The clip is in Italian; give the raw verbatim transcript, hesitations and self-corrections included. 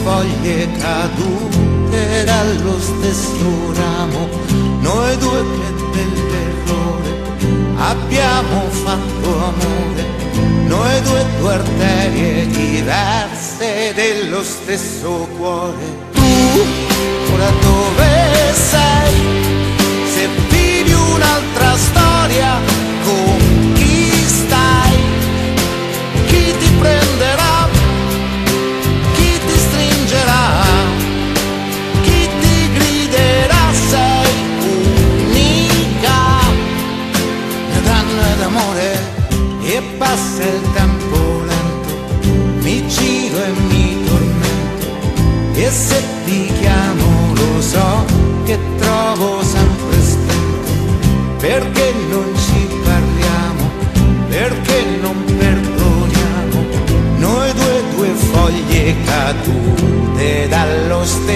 foglie cadute dallo stesso ramo, noi due che dell'errore abbiamo fatto amore, noi due, due arterie diverse dello stesso cuore. Tu ora dove sei? Se vivi un'altra storia, con chi stai? Chi ti prenderà? Chi ti stringerà? Chi ti griderà? Sei unica, danno ed amore. E passa il tempo lento, mi giro e mi tormento, e se ti chiamo lo so che trovo sempre stento, perché non ci parliamo, perché non perdoniamo, noi due, due foglie cadute dallo stesso